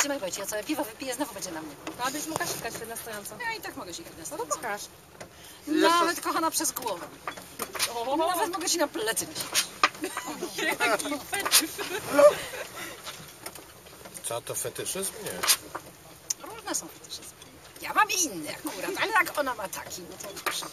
Trzymaj Wojciech, ja całe piwo wypiję, znowu będzie na mnie. No, abyś mógł sikać na stojąco. Ja i tak mogę sikać na No to stojąco. pokaż. Nawet kochana przez głowę. Nawet mogę ci na plecy nasikać. Jaki fetysz. Co to fetyszyzm? Nie. Różne są fetyszyzmy. Ja mam inny akurat, ale jak ona ma taki, no to proszę.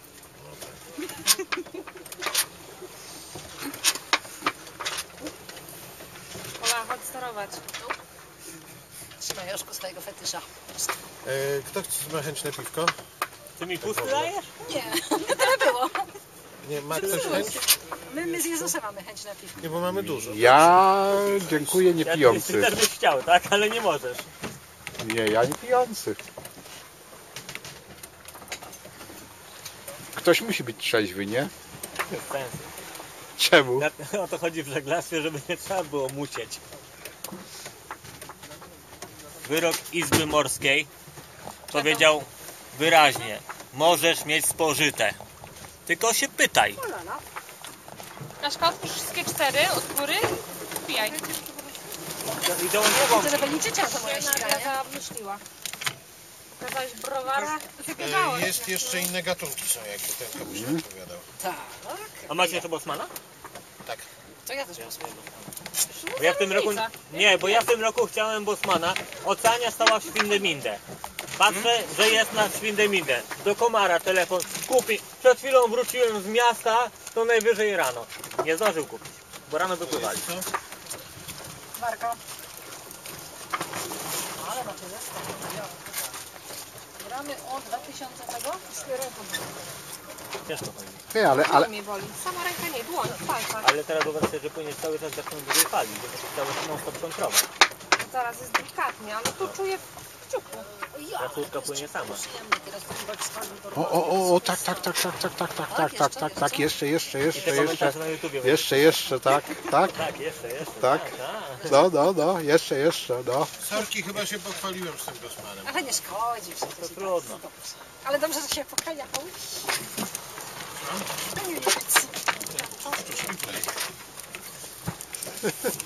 Ola, chodź sterować. Trzymaj Joszku swojego fetysza. Kto ma chęć na piwko? Ty mi pusty dajesz? Nie, tyle było. Nie, ma ktoś chęć? My z Jezusem mamy chęć na piwko. Nie, bo mamy dużo. Ja dziękuję, nie Ty pijący. też byś chciał, tak? Ale nie możesz. Nie, ja nie pijący. Ktoś musi być trzeźwy, nie? Bez sensu. Czemu? O to chodzi w żeglarstwie, żeby nie trzeba było musieć. Wyrok Izby Morskiej powiedział wyraźnie: możesz mieć spożyte. Tylko się pytaj. Kaszka, otwórz wszystkie 4 od góry i wbijaj. I dołączową. Tyle wyliczycie to moja ściganie. Ja myśliła. Pokazałeś browara? Wygadało. Jest jeszcze inne gatunki są, jakby ten komuś nie odpowiadał. Tak. A macie jeszcze Bosmana? Tak. To ja też mam swojego. Bo ja w tym roku... Nie, bo ja w tym roku chciałem Bosmana. Oceania stała w Świndemindę. Patrzę, że jest na Świndemindę. Do Komara telefon. Kupi. Przed chwilą wróciłem z miasta, to najwyżej rano. Nie zdążył kupić, bo rano wypływali. Marko. Ale macie zestaw. Gramy o 2000 tego? Ciężko chodzi. Ty, ale mnie boli. Sama ręka nie, dłoń, palca. Ale teraz wyobraź sobie, że płyniesz cały czas zaczną długiej fali, że to cały czas non-stop kontrola. Zaraz jest delikatnie, ale tu czuję w kciuku. Ta córka płynie sama. Przyjemnie teraz wyrwać z wami po o, tak, jeszcze, I te komentarze na YouTubie. tak, Tak, jeszcze. tak, no, jeszcze, no. Sorki, chyba się pochwaliłem z tym Bosmanem. Ale nie szkodzi. To trudno. Ale dobrze, że się pokajał. Nie nic.